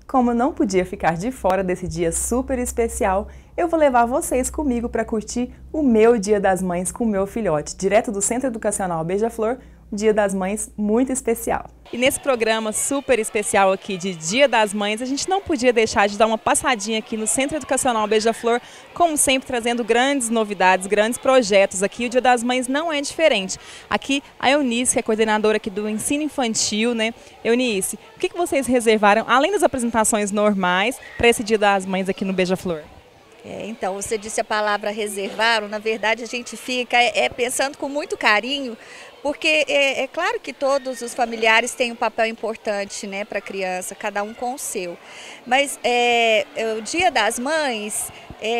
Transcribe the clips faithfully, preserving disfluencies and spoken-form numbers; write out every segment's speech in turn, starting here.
como eu não podia ficar de fora desse dia super especial, eu vou levar vocês comigo para curtir o meu Dia das Mães com o meu filhote, direto do Centro Educacional Beija-Flor, um Dia das Mães muito especial. E nesse programa super especial aqui de Dia das Mães, a gente não podia deixar de dar uma passadinha aqui no Centro Educacional Beija-Flor, como sempre trazendo grandes novidades, grandes projetos aqui. O Dia das Mães não é diferente. Aqui a Eunice, que é coordenadora aqui do ensino infantil, né? Eunice, o que que vocês reservaram, além das apresentações normais, para esse Dia das Mães aqui no Beija-Flor? É, então, você disse a palavra reservaram, na verdade a gente fica é, é, pensando com muito carinho, porque é, é claro que todos os familiares têm um papel importante, né, para a criança, cada um com o seu. Mas é, é, o Dia das Mães,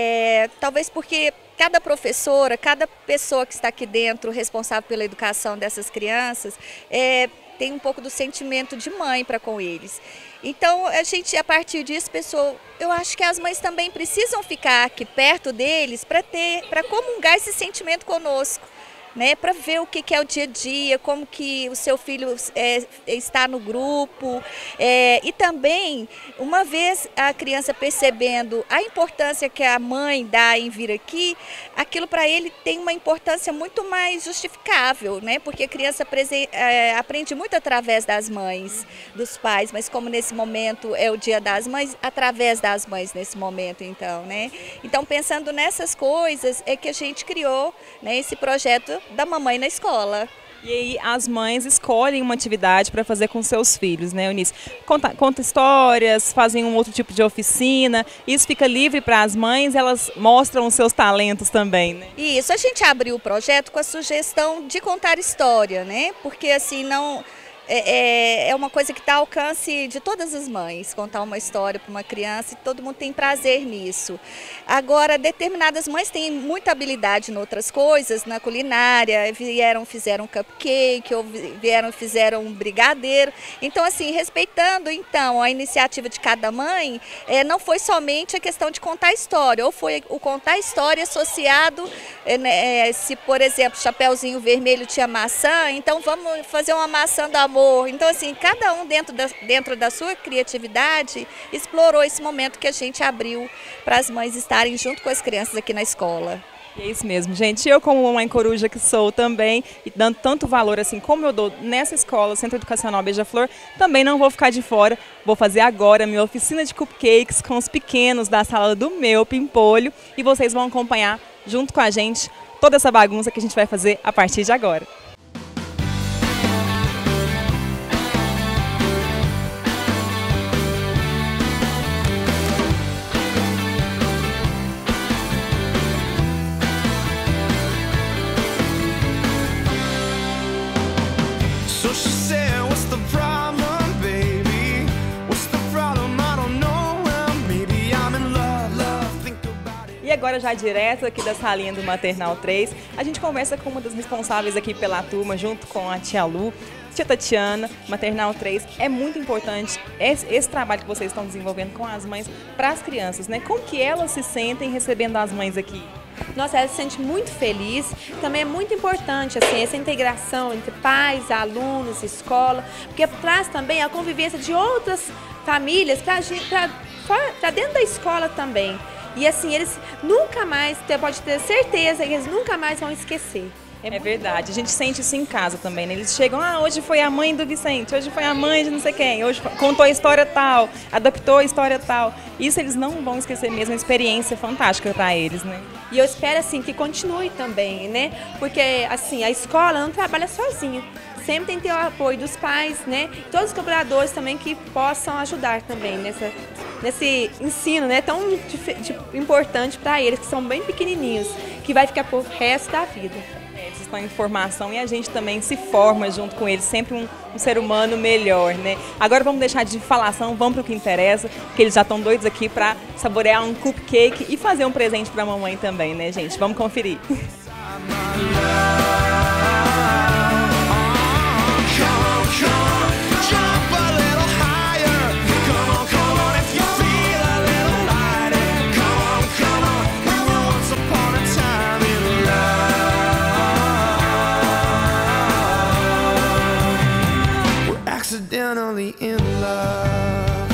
é, talvez porque cada professora, cada pessoa que está aqui dentro responsável pela educação dessas crianças, é, tem um pouco do sentimento de mãe para com eles. Então, a gente, a partir disso, pessoal, eu acho que as mães também precisam ficar aqui perto deles para ter, para comungar esse sentimento conosco, né? Para ver o que, que é o dia a dia, como que o seu filho é, está no grupo. É, e também, uma vez a criança percebendo a importância que a mãe dá em vir aqui, aquilo para ele tem uma importância muito mais justificável, né? Porque a criança é, aprende muito através das mães, dos pais, mas como nesse momento é o Dia das Mães, através das mães nesse momento, então, né? Então, pensando nessas coisas, é que a gente criou, né, esse projeto da mamãe na escola. E aí as mães escolhem uma atividade para fazer com seus filhos, né, Eunice? Conta, conta histórias, fazem um outro tipo de oficina, isso fica livre para as mães, elas mostram os seus talentos também, né? Isso, a gente abriu o projeto com a sugestão de contar história, né? Porque assim, não... É, é uma coisa que está ao alcance de todas as mães, contar uma história para uma criança, e todo mundo tem prazer nisso. Agora, determinadas mães têm muita habilidade em outras coisas, na culinária, vieram, fizeram cupcake, ou vieram, fizeram um brigadeiro. Então, assim, respeitando então a iniciativa de cada mãe, é, não foi somente a questão de contar história, ou foi o contar história associado, é, se, por exemplo, Chapeuzinho Vermelho tinha maçã, então vamos fazer uma maçã do amor. Então, assim, cada um dentro da, dentro da sua criatividade explorou esse momento que a gente abriu para as mães estarem junto com as crianças aqui na escola. É isso mesmo, gente. Eu, como mãe coruja que sou também, e dando tanto valor assim como eu dou nessa escola, Centro Educacional Beija-Flor, também não vou ficar de fora. Vou fazer agora a minha oficina de cupcakes com os pequenos da sala do meu Pimpolho e vocês vão acompanhar junto com a gente toda essa bagunça que a gente vai fazer a partir de agora. E agora, já direto aqui da salinha do Maternal três, a gente conversa com uma das responsáveis aqui pela turma, junto com a tia Lu, tia Tatiana. Maternal três é muito importante esse, esse trabalho que vocês estão desenvolvendo com as mães para as crianças, né? Como que elas se sentem recebendo as mães aqui? Nossa, ela se sente muito feliz. Também é muito importante assim, essa integração entre pais, alunos, escola, porque traz também a convivência de outras famílias para dentro da escola também. E assim, eles nunca mais, você pode ter certeza que eles nunca mais vão esquecer. É, é verdade, a gente sente isso em casa também, né? Eles chegam, ah, hoje foi a mãe do Vicente, hoje foi a mãe de não sei quem, hoje contou a história tal, adaptou a história tal. Isso eles não vão esquecer mesmo, uma experiência fantástica para eles, né? E eu espero assim que continue também, né? Porque assim, a escola não trabalha sozinha. Sempre tem que ter o apoio dos pais, né? E todos os colaboradores também que possam ajudar também nessa, nesse ensino, né? Tão de, de, importante para eles, que são bem pequenininhos, que vai ficar pro resto da vida. É, eles estão em formação e a gente também se forma junto com eles, sempre um, um ser humano melhor, né? Agora vamos deixar de falação, vamos para o que interessa, porque eles já estão doidos aqui para saborear um cupcake e fazer um presente para a mamãe também, né, gente? Vamos conferir. Accidentally in love.